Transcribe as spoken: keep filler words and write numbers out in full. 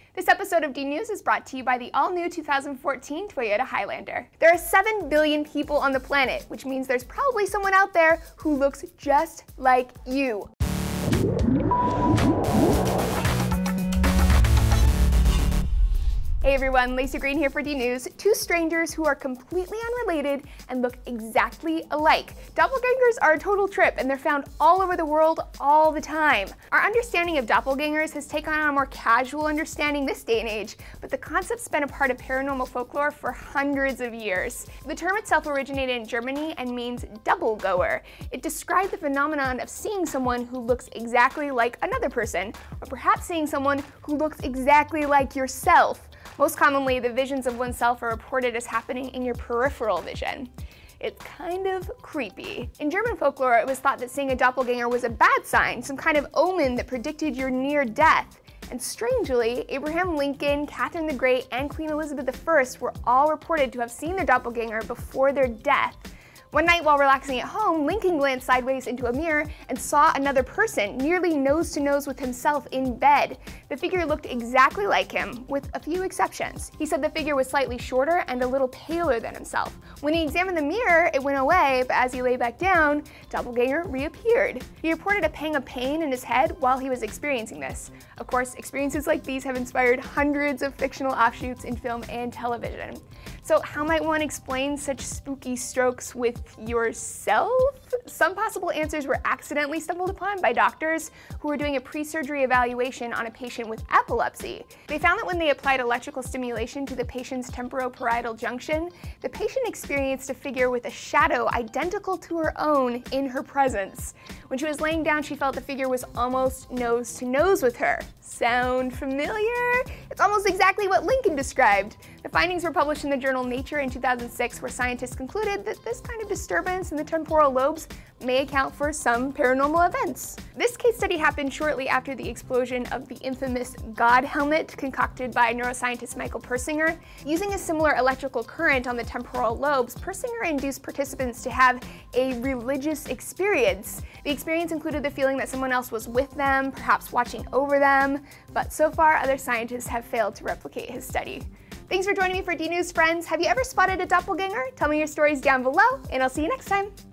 This episode of D News is brought to you by the all-new two thousand fourteen Toyota Highlander. There are seven billion people on the planet, which means there's probably someone out there who looks just like you. Hey everyone, Laci Green here for D News. Two strangers who are completely unrelated and look exactly alike. Doppelgangers are a total trip, and they're found all over the world all the time. Our understanding of doppelgangers has taken on a more casual understanding this day and age, but the concept's been a part of paranormal folklore for hundreds of years. The term itself originated in Germany and means double-goer. It described the phenomenon of seeing someone who looks exactly like another person, or perhaps seeing someone who looks exactly like yourself. Most commonly, the visions of oneself are reported as happening in your peripheral vision. It's kind of creepy. In German folklore, it was thought that seeing a doppelganger was a bad sign, some kind of omen that predicted your near death. And strangely, Abraham Lincoln, Catherine the Great, and Queen Elizabeth the First were all reported to have seen their doppelganger before their death. One night while relaxing at home, Lincoln glanced sideways into a mirror and saw another person, nearly nose to nose with himself in bed. The figure looked exactly like him, with a few exceptions. He said the figure was slightly shorter and a little paler than himself. When he examined the mirror, it went away, but as he lay back down, Doppelganger reappeared. He reported a pang of pain in his head while he was experiencing this. Of course, experiences like these have inspired hundreds of fictional offshoots in film and television. So how might one explain such spooky strokes with yourself? Some possible answers were accidentally stumbled upon by doctors who were doing a pre-surgery evaluation on a patient with epilepsy. They found that when they applied electrical stimulation to the patient's temporoparietal junction, the patient experienced a figure with a shadow identical to her own in her presence. When she was laying down, she felt the figure was almost nose to nose with her. Sound familiar? It's almost exactly what Lincoln described. The findings were published in the journal Nature in two thousand six, where scientists concluded that this kind of disturbance in the temporal lobes may account for some paranormal events. This case study happened shortly after the explosion of the infamous God helmet concocted by neuroscientist Michael Persinger. Using a similar electrical current on the temporal lobes, Persinger induced participants to have a religious experience. The experience included the feeling that someone else was with them, perhaps watching over them, but so far other scientists have failed to replicate his study. Thanks for joining me for D News, friends. Have you ever spotted a doppelganger? Tell me your stories down below, and I'll see you next time.